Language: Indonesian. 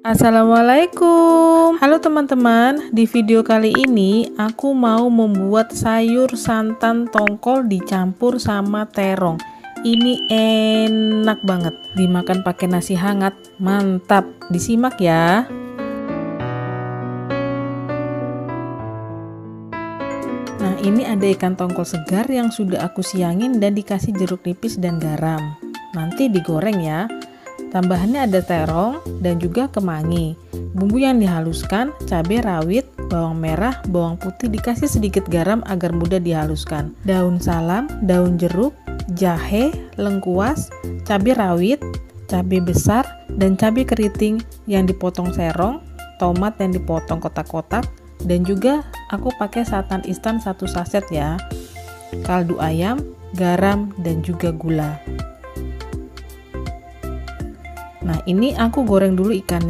Assalamualaikum. Halo teman-teman, di video kali ini aku mau membuat sayur santan tongkol dicampur sama terong. Ini enak banget, dimakan pakai nasi hangat, mantap. Disimak ya. Nah, ini ada ikan tongkol segar yang sudah aku siangin dan dikasih jeruk nipis dan garam. Nanti digoreng ya. Tambahannya ada terong dan juga kemangi. Bumbu yang dihaluskan, cabai rawit, bawang merah, bawang putih, dikasih sedikit garam agar mudah dihaluskan. Daun salam, daun jeruk, jahe, lengkuas, cabai rawit, cabai besar, dan cabai keriting yang dipotong serong, tomat yang dipotong kotak-kotak, dan juga aku pakai santan instan 1 saset ya. Kaldu ayam, garam, dan juga gula. Nah, ini aku goreng dulu ikannya.